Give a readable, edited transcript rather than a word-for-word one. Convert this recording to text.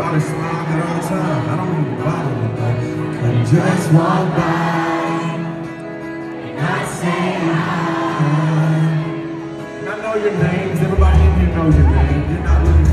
probably smile good all the time. I don't even bother with that. Can you just walk by and not say hi? And I know your names. Everybody in here knows your name. You're not really